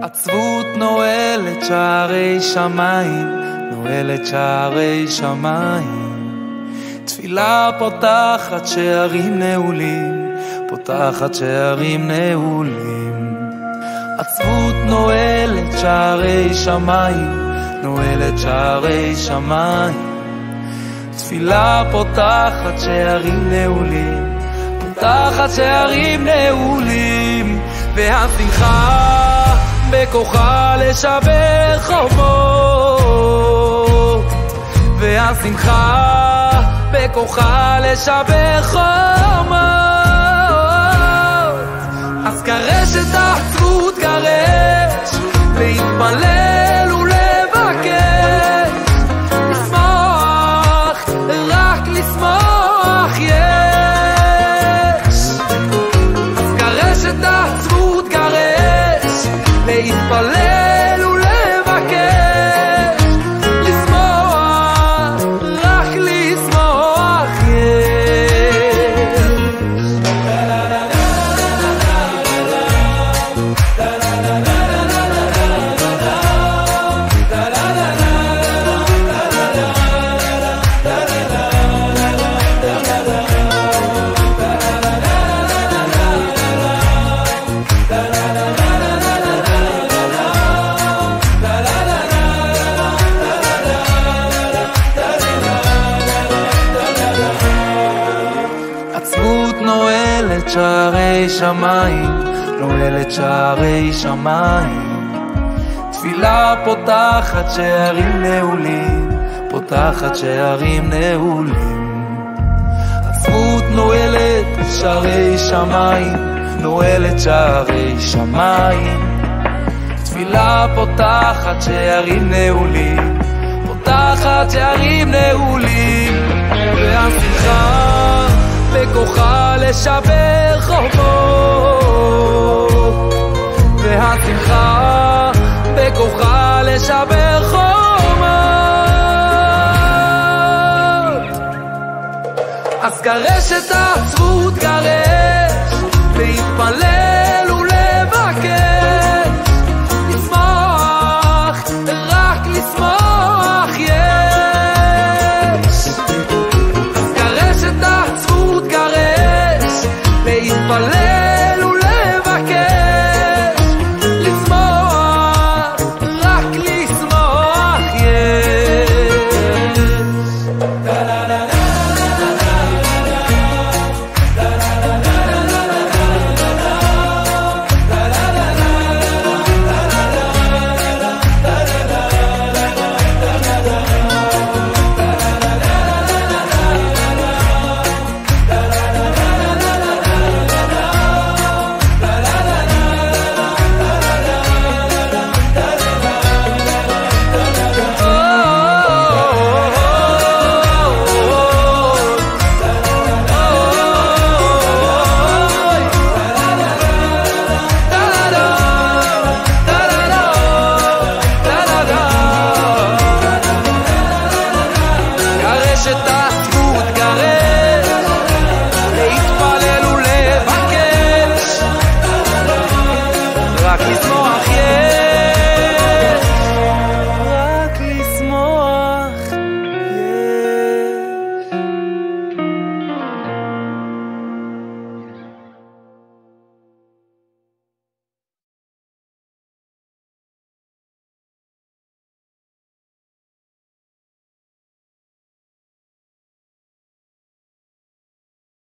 עצבות נועלת שערי שמיים, נועלת שערי שמיים. תפילה פותחת שערים נעולים, פותחת שערים נעולים. עצבות נועלת שערי שמיים, נועלת שערי שמיים. תפילה פותחת שערים נעולים, פותחת שערים נעולים. והשמחה בכוחה לשבר חומות, והשמחה בכוחה לשבר חומות. אז קרש את העצבות, קרש, להתפלל ולבקש, לשמוח, רק לשמוח יש. אז קרש את העצבות, קרש, להתפלל ולבקש, לשמוח, רק לשמוח יש. עצבות נועלת שערי שמיים, נועלת שערי שמיים. תפילה פותחת שערים נעולים, פותחת שערים נעולים. עצבות נועלת שערי שמיים, נועלת שערי שמיים. תפילה פותחת שערים נעולים, פותחת שערים נעולים. והשמחה בכוחה לשבר חומות, והשמחה בכוחה לשבר חומות. אז קרש את העצבות, קרש, להתפלל ולבקש, לשמוח, רק לשמוח יש. אז קרש את העצבות, קרש, להתפלל ולבקש, לשמוח, רק לשמוח יש. את העצבות, קרש, להתפלל ולבקש, רק לשמוח